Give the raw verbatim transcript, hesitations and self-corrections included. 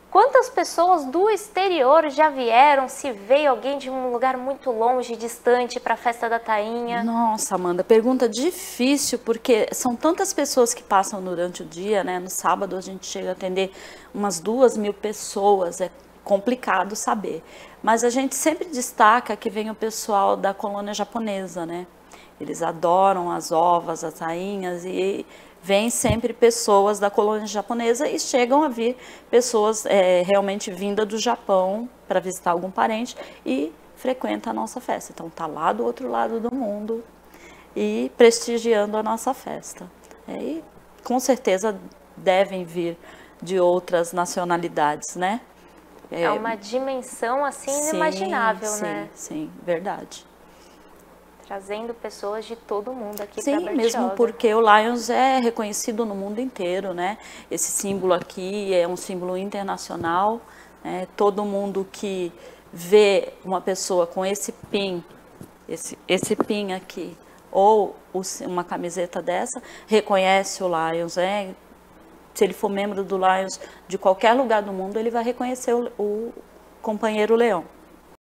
Quantas pessoas do exterior já vieram? Se veio alguém de um lugar muito longe, distante, para a festa da tainha? Nossa, Amanda, pergunta difícil, porque são tantas pessoas que passam durante o dia, né? No sábado a gente chega a atender umas duas mil pessoas, é complicado saber. Mas a gente sempre destaca que vem o pessoal da colônia japonesa, né? Eles adoram as ovas, as tainhas, e vêm sempre pessoas da colônia japonesa e chegam a vir pessoas é, realmente vindas do Japão para visitar algum parente e frequenta a nossa festa. Então tá lá do outro lado do mundo e prestigiando a nossa festa. É, e com certeza devem vir de outras nacionalidades, né? É, é uma dimensão assim inimaginável, sim, né? Sim, sim, verdade. Trazendo pessoas de todo mundo aqui para Bertioga. Sim, mesmo porque o Lions é reconhecido no mundo inteiro, né? Esse símbolo aqui é um símbolo internacional, né? Todo mundo que vê uma pessoa com esse pin, esse, esse pin aqui, ou uma camiseta dessa, reconhece o Lions, né? Se ele for membro do Lions de qualquer lugar do mundo, ele vai reconhecer o, o companheiro leão.